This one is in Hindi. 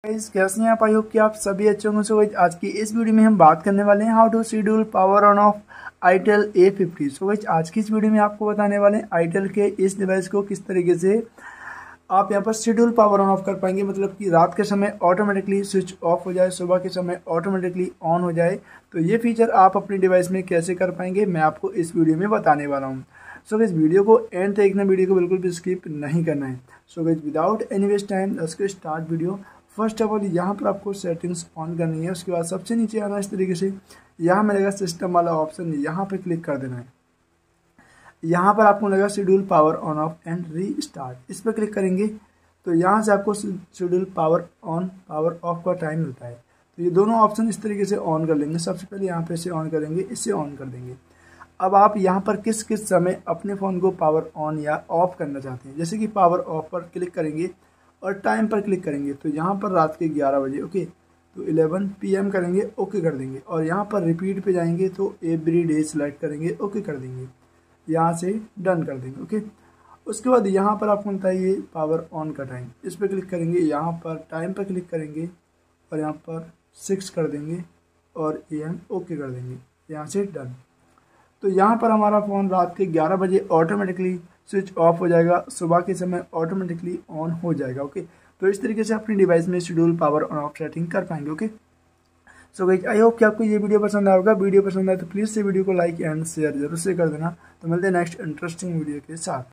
गाइस कैसे हैं आप। आई होप कि आप सभी अच्छे होंगे। सो गाइस आज की इस वीडियो में हम बात करने वाले हैं how to schedule power on off itel A50। So guys आज की इस वीडियो में आपको बताने वाले हैं आईटेल के इस डिवाइस को किस तरीके से आप यहाँ पर शेड्यूल पावर ऑन ऑफ कर पाएंगे, मतलब कि रात के समय ऑटोमेटिकली स्विच ऑफ हो जाए, सुबह के समय ऑटोमेटिकली ऑन हो जाए। तो ये फीचर आप अपने डिवाइस में कैसे कर पाएंगे मैं आपको इस वीडियो में बताने वाला हूँ। सो गाइस वीडियो को एंड तक देखना, वीडियो को बिल्कुल भी स्किप नहीं करना है। So guys without any waste time let's get start video. First of all यहाँ पर आपको सेटिंग्स ऑन करनी है, उसके बाद सबसे नीचे आना है इस तरीके से, यहाँ मिलेगा सिस्टम वाला ऑप्शन, यहाँ पे क्लिक कर देना है। यहाँ पर आपको लगेगा schedule power on off and restart, इस पर क्लिक करेंगे तो यहाँ से आपको schedule power on power off का टाइम मिलता है। तो ये दोनों ऑप्शन इस तरीके से ऑन कर लेंगे। सबसे पहले यहाँ पे इसे ऑन करेंगे, इससे ऑन कर देंगे। अब आप यहाँ पर किस किस समय अपने फ़ोन को पावर ऑन या ऑफ करना चाहते हैं, जैसे कि पावर ऑफ पर क्लिक करेंगे और टाइम पर क्लिक करेंगे तो यहाँ पर रात के 11 बजे ओके, तो 11 PM करेंगे, ओके कर देंगे। और यहाँ पर रिपीट पे जाएंगे तो एवरी डे सेलेक्ट करेंगे, ओके कर देंगे, यहाँ से डन कर देंगे ओके। उसके बाद यहाँ पर आपको मिलता है ये पावर ऑन का टाइम, इस पर क्लिक करेंगे, यहाँ पर टाइम पर क्लिक करेंगे और यहाँ पर 6 कर देंगे और AM ओके कर देंगे, यहाँ से डन। तो यहाँ पर हमारा फ़ोन रात के 11 बजे ऑटोमेटिकली स्विच ऑफ हो जाएगा, सुबह के समय ऑटोमेटिकली ऑन हो जाएगा ओके। तो इस तरीके से अपनी डिवाइस में schedule power on off setting कर पाएंगे okay. So guys I hope कि आपको ये वीडियो पसंद आएगा। वीडियो पसंद आए तो प्लीज़ से वीडियो को लाइक एंड शेयर जरूर से कर देना। तो मिलते हैं नेक्स्ट इंटरेस्टिंग वीडियो के साथ।